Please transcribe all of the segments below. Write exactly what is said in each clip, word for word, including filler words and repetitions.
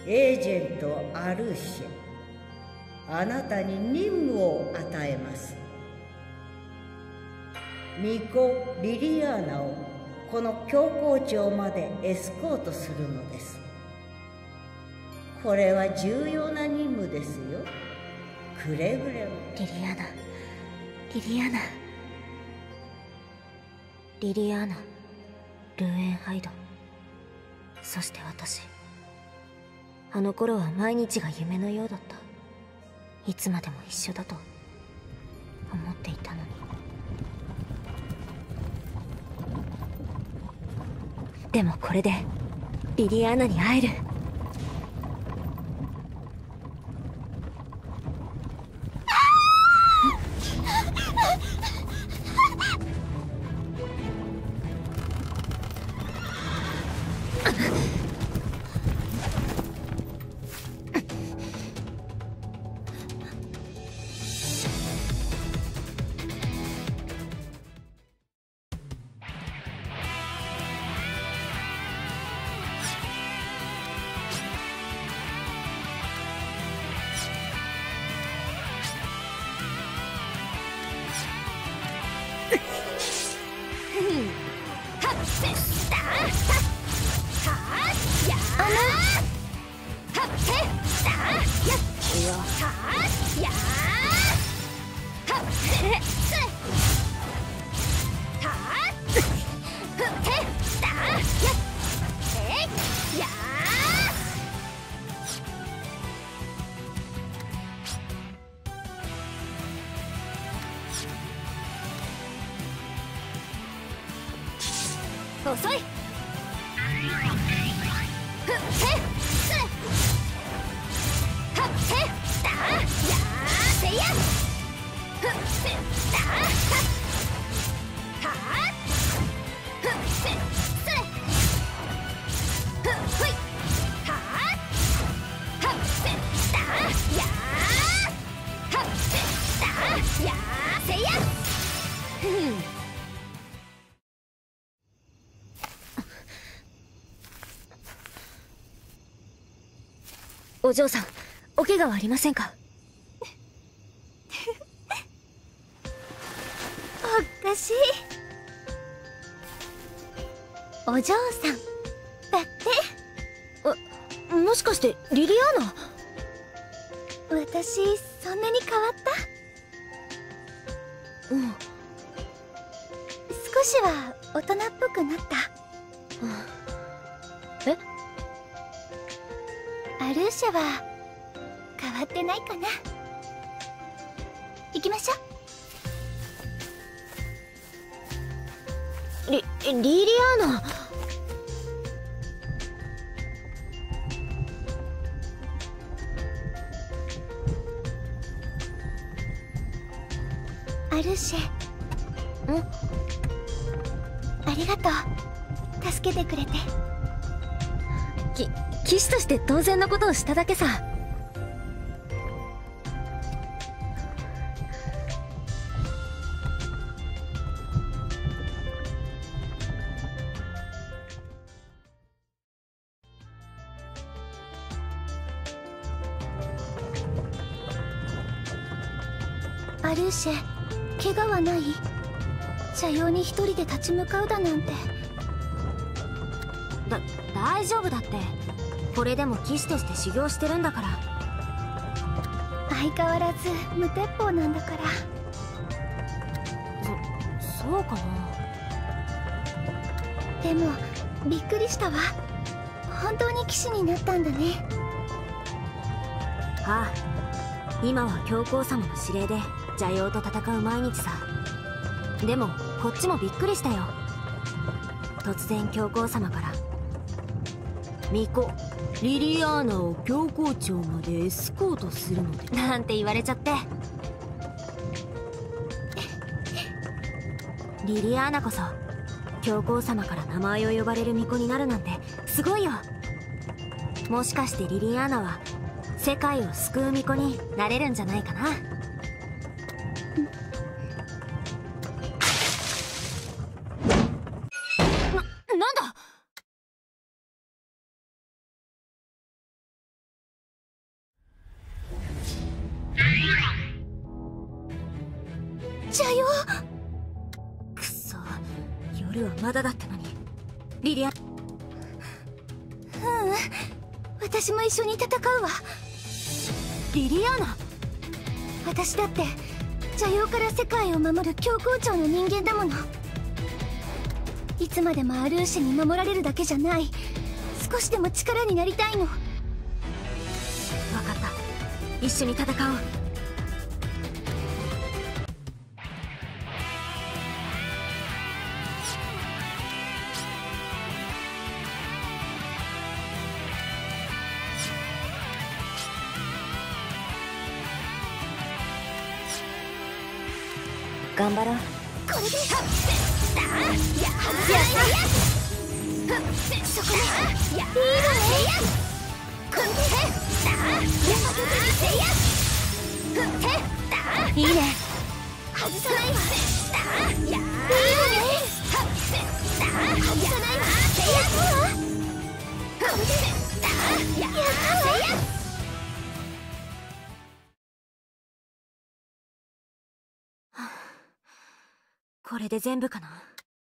エージェントアルーシェ、あなたに任務を与えます。巫女リリアーナをこの教皇庁までエスコートするのです。これは重要な任務ですよ。くれぐれも。 リリアーナ、リリアーナ、リリアーナ、ルーエンハイド。そして私、あの頃は毎日が夢のようだった。いつまでも一緒だと思っていたのに。でもこれでリリアーナに会える。遅い。お嬢さん、お怪我はありませんか？ おかしい。お嬢さんだって。 あ、もしかしてリリアーナ？ 私そんなに変わった？ うん。 少しは大人っぽくなった。 え？ アルーシャは変わってないかな。行きましょう。リリリアーナ。 アルーシェ。ん？ありがとう、助けてくれて。 き騎士として当然のことをしただけさ。 アルーシェ、怪我はない？車両に一人で立ち向かうだなんて。 だ大丈夫だって。これでも騎士として修行してるんだから。 相変わらず無鉄砲なんだから。 そそうかな。 でもびっくりしたわ。本当に騎士になったんだね。 ああ、今は教皇様の指令で邪妖と戦う毎日さ。でもこっちもびっくりしたよ。突然教皇様から巫女リリアーナを教皇庁までエスコートするのでなんて言われちゃって。リリアーナこそ教皇様から名前を呼ばれる巫女になるなんてすごいよ。もしかしてリリアーナは世界を救う巫女になれるんじゃないかな。 くそ、夜はまだだったのに。リリア。 ううん、私も一緒に戦うわ。 リリアーナ。 私だって邪妖から世界を守る教皇庁の人間だもの。いつまでもアルーシェに守られるだけじゃない、少しでも力になりたいの。 分かった、一緒に戦おう。頑張ろう。 これではっだややそこね、いいのね。これでだやいいね。外さないわ。だやいいのね。だ外さないわ。せやこれでだやせや。 これで全部かな。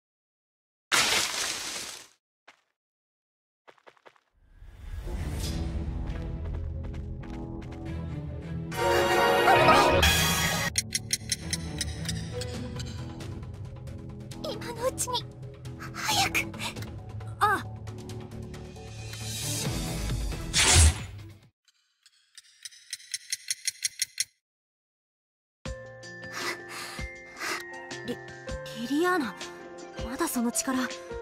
今のうちに早く。 あリリリアーナ、まだその力。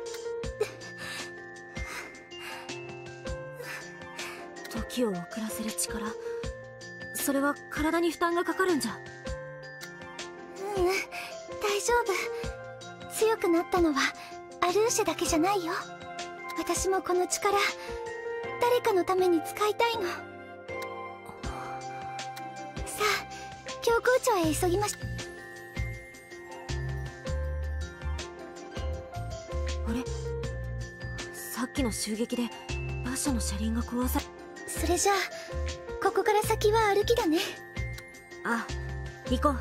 時を遅らせる力、それは体に負担がかかるんじゃ。 ううん、大丈夫。強くなったのはアルーシェだけじゃないよ。私もこの力、誰かのために使いたいの。さあ、教皇庁へ急ぎまし。 あれ、さっきの襲撃で馬車の車輪が壊され。 それじゃあここから先は歩きだね。 あ、行こう。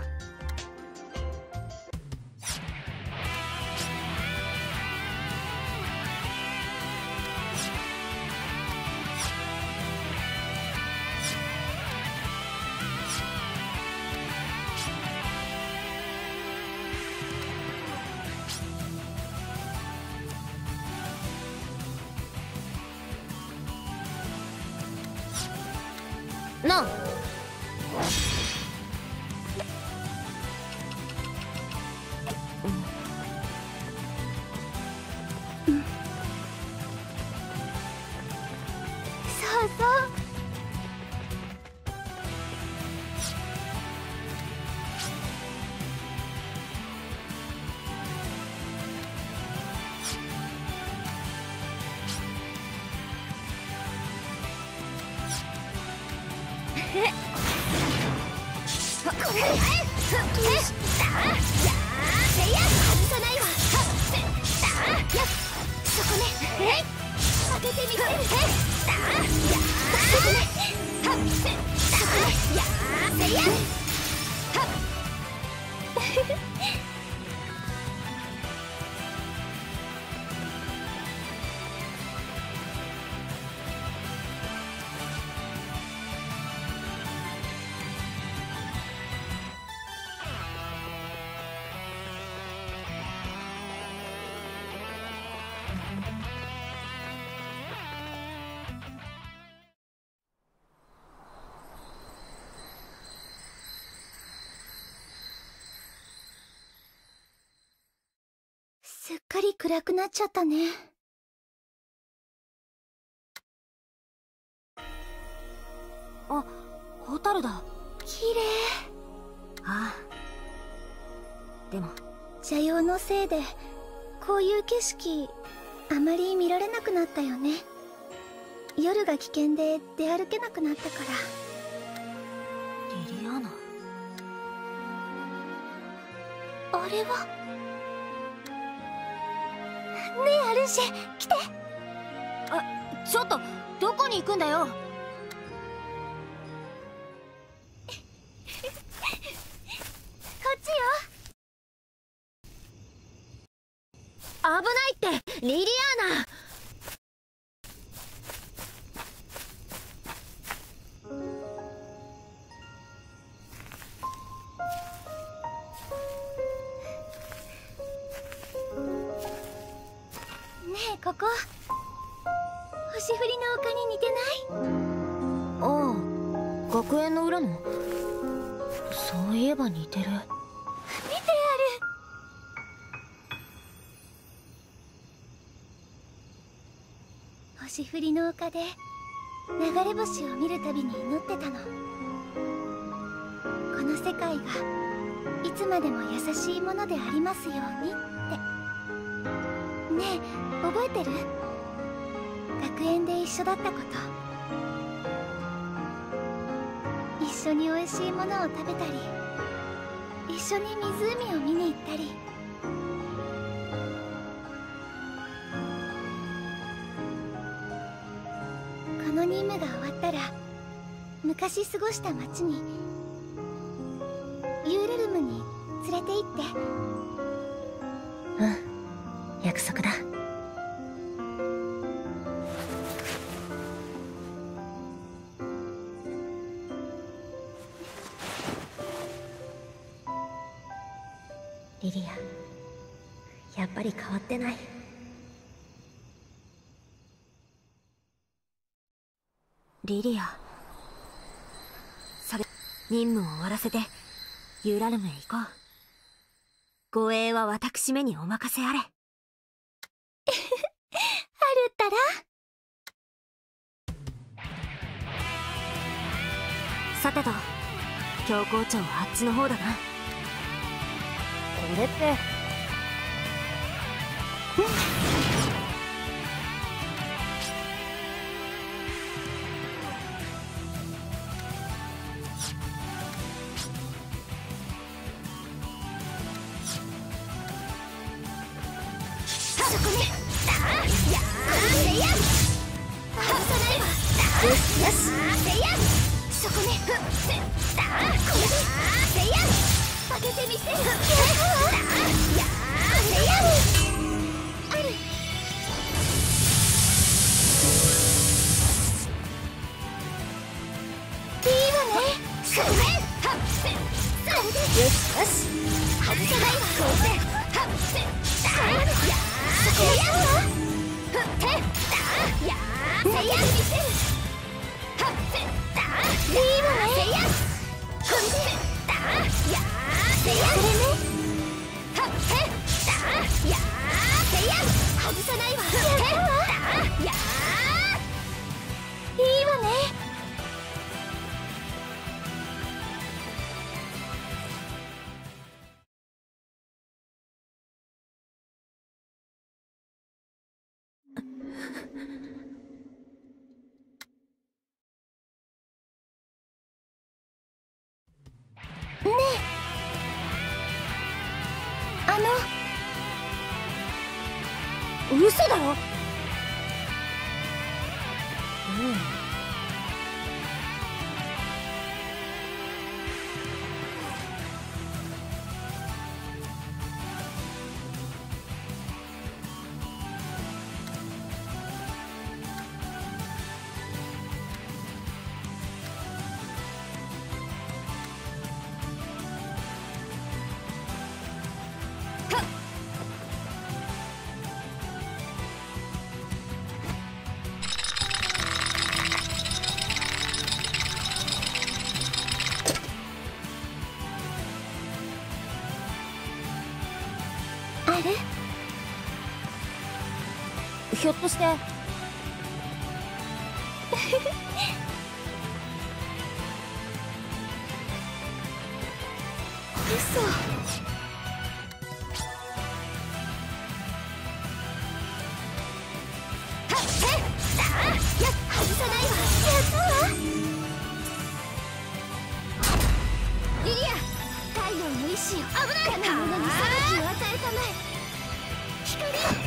なあ、 そうそう。これでだやせや外さないわ。だやそこね。当ててみせる。だやそこね。はっそこね。やせやはっすっかり暗くなっちゃったね。 あ、ホタルだ。 綺麗。 ああ、でも邪妖のせいでこういう景色あまり見られなくなったよね。夜が危険で出歩けなくなったから。 リリアーナ、 あれは。ねえアルーシェ、来て。 あ、ちょっとどこに行くんだよ。 ないってリリアーナ。ねえ、ここ星降りの丘に似てない？ ああ、学園の裏の。そういえば似てる。 見てある。星降りの丘で流れ星を見るたびに祈ってたの。この世界がいつまでも優しいものでありますようにって。ねえ、覚えてる？学園で一緒だったこと。一緒においしいものを食べたり、一緒に湖を見に行ったり。この任務が終わったら昔過ごした街に、ユーレルムに連れて行って。 うん、約束だ。リリア、やっぱり変わってない。リリア、それ、任務を終わらせてユーラルムへ行こう。護衛は私めにお任せあれ。あるったら。 さてと、教皇庁はあっちの方だな。これって、 そこね。やーせいや。外さないわ。よしよし。せいや。そこね。だーこれで。せいや。開けてみせる。やーせいや。ある。いいわね。それ。はっせ。それで。よしよし。外さないわ。こうせ。はっせ。だーやー。せいやはふってだーやーせいや見せる。はってだーいいわね。せいやふってだーやーせいやそれね。はってだーやーせいや外さないわ。ふってだーやーいいわね。ねえ、あの嘘だろ。 うん。 あれ？ ひょっとして嘘。はっへっだーやっ外さないわ。やったわ。リリア、太陽の意志を危ないかなものに裁きを与えたまえ。光。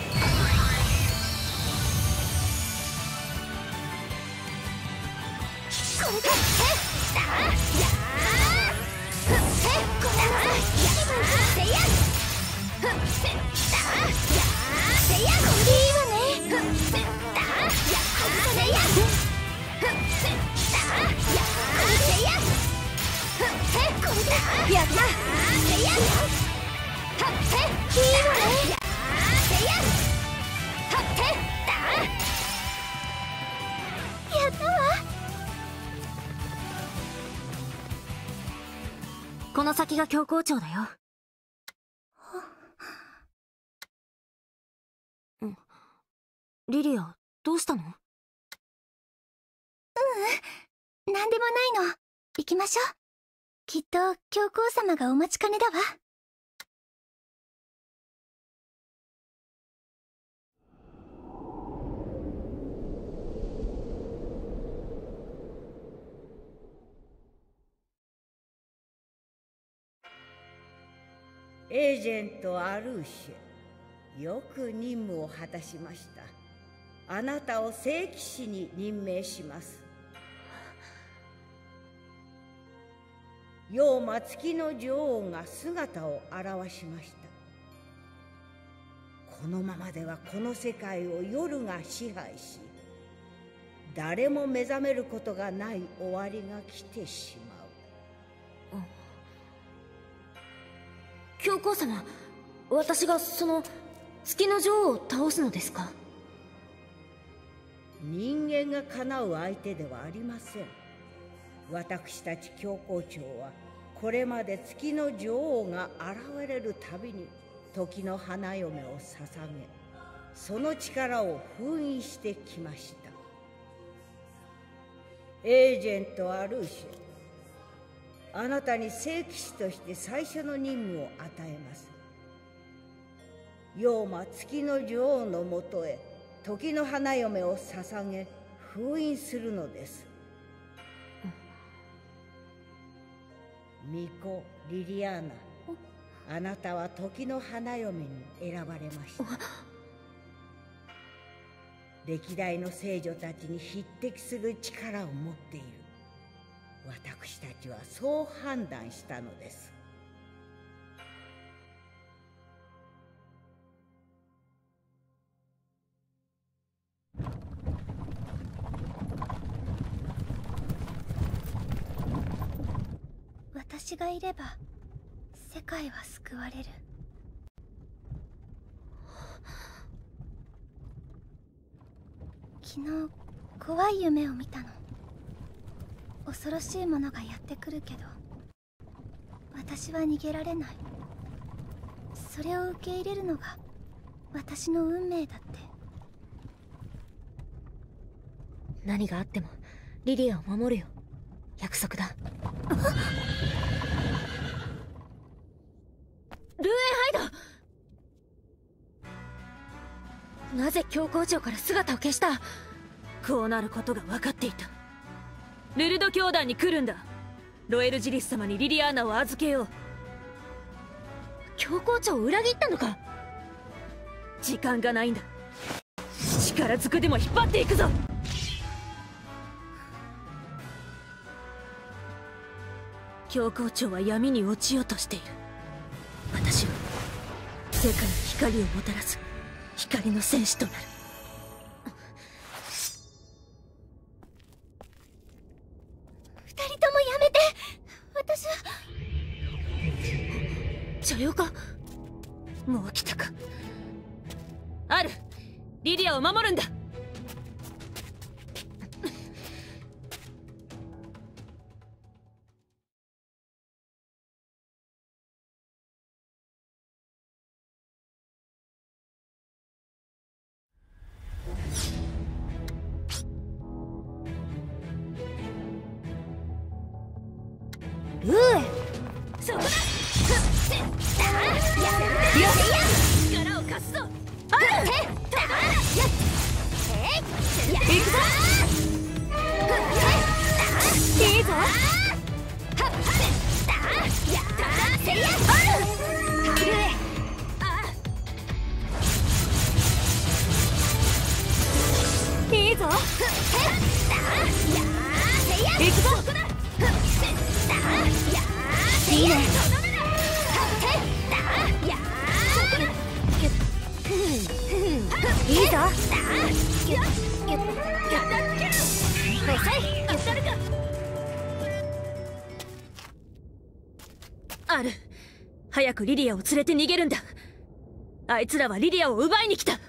これだ。へっだーやーふっへっこれだーやーせいやふっへっだーやーやったせやはっへいいわねやせやはっへだやったわ。 この先が教皇庁だよ。うん。リリア、どうしたの？ううん、なんでもないの。行きましょう。きっと教皇様がお待ちかねだわ。 エージェント・アルーシェ、よく任務を果たしました。あなたを聖騎士に任命します。妖魔月の女王が姿を現しました。このままではこの世界を夜が支配し、誰も目覚めることがない終わりが来てしまう。 教皇様、私がその月の女王を倒すのですか？ 人間がかなう相手ではありません。私たち教皇庁はこれまで月の女王が現れるたびに時の花嫁を捧げ、その力を封印してきました。エージェント・アルーシェ、あなたに聖騎士として最初の任務を与えます。妖魔月の女王のもとへ時の花嫁を捧げ封印するのです。巫女リリアーナ、あなたは時の花嫁に選ばれました。歴代の聖女たちに匹敵する力を持っている。私たちはそう判断したのです。 私がいれば世界は救われる。昨日怖い夢を見たの。恐ろしいものがやってくるけど私は逃げられない。それを受け入れるのが私の運命だって。 何があってもリリアを守るよ。約束だ。ルーエンハイド、なぜ教皇庁から姿を消した？こうなることが分かっていた。ルルド教団に来るんだ。ロエルジリス様にリリアーナを預けよう。教皇庁を裏切ったのか？時間がないんだ。力ずくでも引っ張っていくぞ。教皇庁は闇に落ちようとしている。私は世界に光をもたらす光の戦士となる。 二人ともやめて。私は茶用か？もう来たか。ある、リリアを守るんだ。 ルーエ、そこだ。 力を貸すぞ。 ある。行くぞ。いいぞ。いいぞ。行くぞ。いいね。いいぞ。 アル、早くリリアを連れて逃げるんだ。あいつらはリリアを奪いに来た。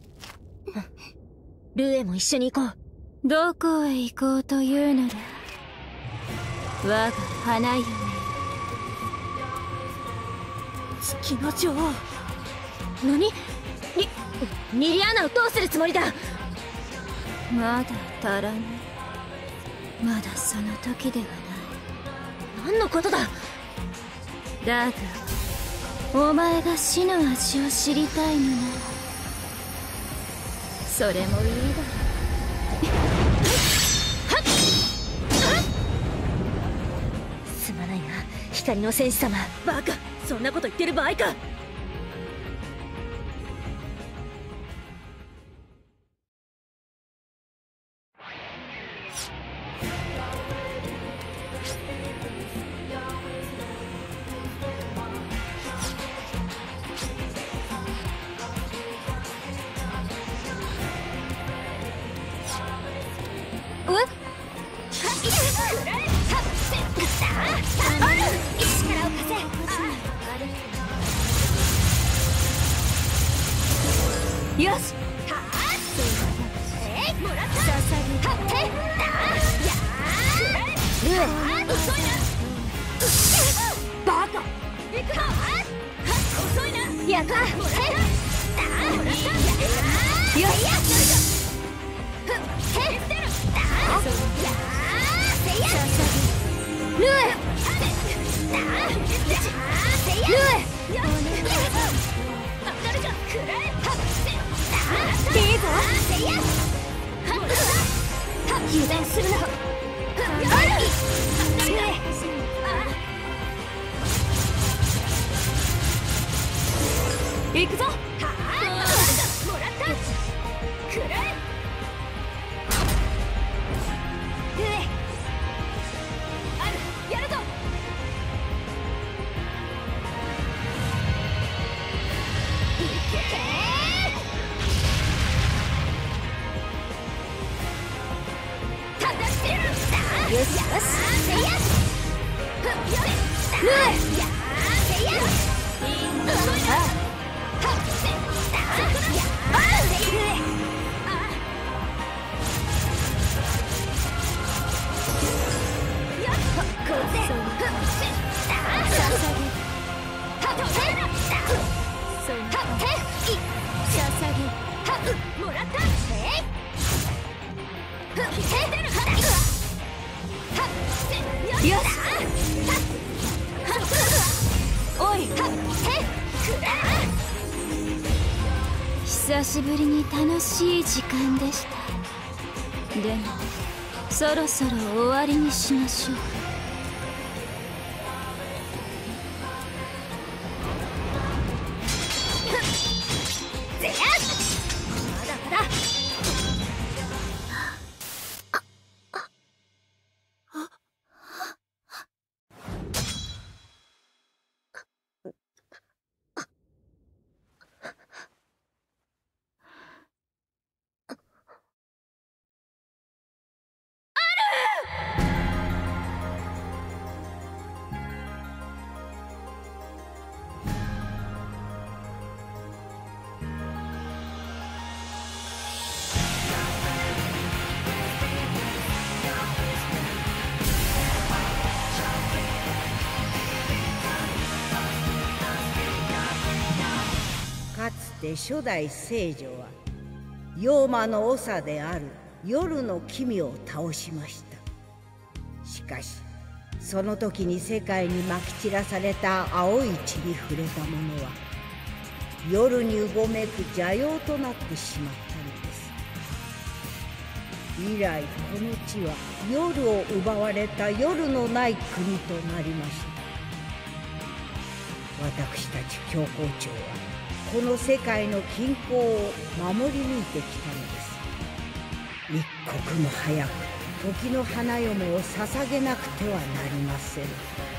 ルーエも一緒に行こう。 どこへ行こうというのだ、我が花嫁。 月の女王。何？リリリアーナをどうするつもりだ。 まだ足らぬ。まだその時ではない。 何のことだ。 だがお前が死の味を知りたいのならそれもいいだろう。 すまないな、光の戦士様。バカ、そんなこと言ってる場合か。 よし。バカ。やった。よルエ。ルエ。いいぞ。油断するな。行くぞ。よしよし。ルエ。よし。おい。久しぶりに楽しい時間でした。でもそろそろ終わりにしましょう。 かつて初代聖女は妖魔の長である夜の君を倒しました。しかしその時に世界にまき散らされた青い血に触れた者は夜にうごめく邪妖となってしまったのです。以来この地は夜を奪われた夜のない国となりました。私たち教皇庁はこの世界の均衡を守り抜いてきたのです。一刻も早く時の花嫁を捧げなくてはなりません。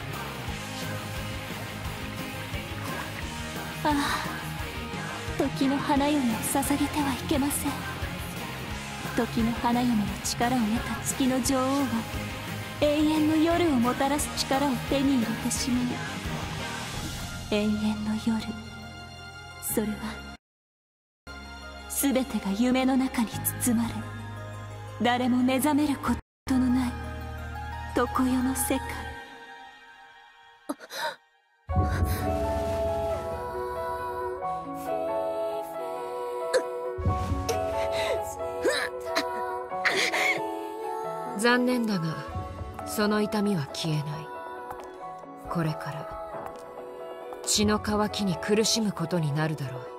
ああ、時の花嫁を捧げてはいけません。時の花嫁の力を得た月の女王は永遠の夜をもたらす力を手に入れてしまう。 永遠の夜、それは全てが夢の中に包まれ、誰も目覚めることのない常世の世界。 残念だがその痛みは消えない。これから血の渇きに苦しむことになるだろう。